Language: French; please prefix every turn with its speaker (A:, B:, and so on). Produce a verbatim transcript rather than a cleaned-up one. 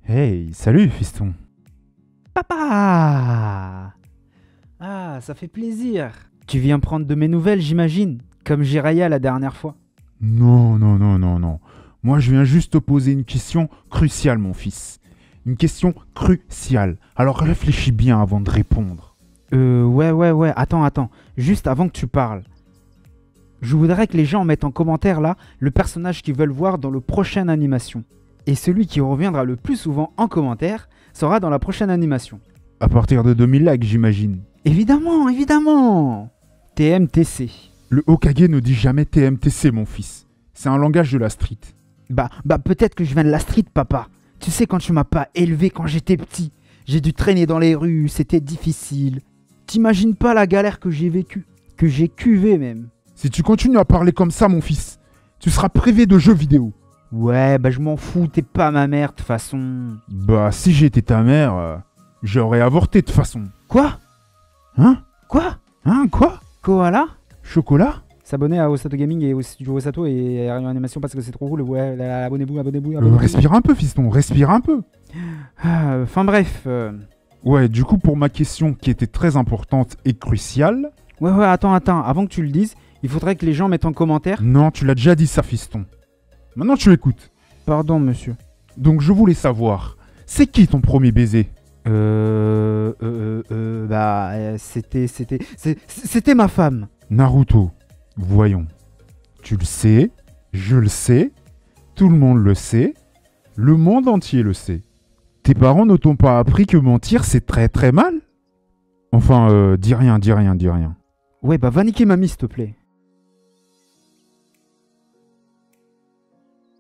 A: Hey, salut fiston.
B: Papa! Ah, ça fait plaisir. Tu viens prendre de mes nouvelles, j'imagine, comme Jiraya la dernière fois.
A: Non, non, non, non, non. Moi je viens juste te poser une question cruciale mon fils. Une question cruciale. Alors réfléchis bien avant de répondre.
B: Euh, ouais, ouais, ouais, attends, attends. Juste avant que tu parles. Je voudrais que les gens mettent en commentaire là le personnage qu'ils veulent voir dans le prochaine animation. Et celui qui reviendra le plus souvent en commentaire sera dans la prochaine animation.
A: À partir de deux mille likes j'imagine.
B: Évidemment, évidemment. T M T C.
A: Le Hokage ne dit jamais T M T C mon fils. C'est un langage de la street.
B: Bah, bah peut-être que je viens de la street, papa. Tu sais, quand tu m'as pas élevé quand j'étais petit, j'ai dû traîner dans les rues, c'était difficile. T'imagines pas la galère que j'ai vécue, que j'ai cuvé même.
A: Si tu continues à parler comme ça mon fils, tu seras privé de jeux vidéo.
B: Ouais, bah je m'en fous, t'es pas ma mère de toute façon.
A: Bah si j'étais ta mère, euh, j'aurais avorté de toute façon.
B: Quoi?
A: Hein?
B: Quoi?
A: Hein quoi?
B: Koala?
A: Chocolat?
B: S'abonner à Osato Gaming et au studio Osato et à Animation parce que c'est trop cool. Ouais, là, abonnez-vous, abonnez-vous,
A: Euh,
B: abonnez-vous.
A: respire un peu fiston, respire un peu.
B: Ah, Enfin bref. euh,
A: Ouais, du coup pour ma question qui était très importante et cruciale...
B: Ouais, ouais, attends, attends. Avant que tu le dises, il faudrait que les gens mettent en commentaire.
A: Non, tu l'as déjà dit ça fiston. Maintenant tu écoutes.
B: Pardon, monsieur.
A: Donc je voulais savoir, c'est qui ton premier baiser?
B: Euh. Euh. euh bah. euh, C'était. C'était. c'est- C'était ma femme.
A: Naruto, voyons. Tu le sais, je le sais, tout le monde le sait, le monde entier le sait. Tes parents ne t'ont pas appris que mentir c'est très très mal? Enfin, euh, dis rien, dis rien, dis rien.
B: Ouais, bah va niquer mamie, s'il te plaît.